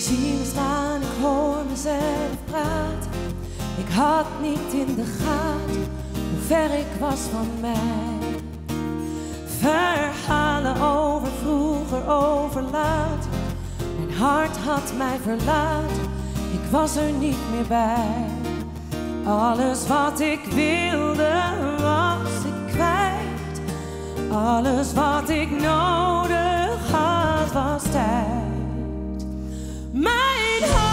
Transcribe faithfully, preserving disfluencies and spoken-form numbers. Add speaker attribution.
Speaker 1: zie me staan, ik hoor mezelf praten. Ik had niet in de gaten hoe ver ik was van mij. Verhalen over vroeger, over later. Mijn hart had mij verlaten, ik was er niet meer bij. Alles wat ik wilde was ik kwijt. Alles wat ik nodig had was tijd. Mijn hart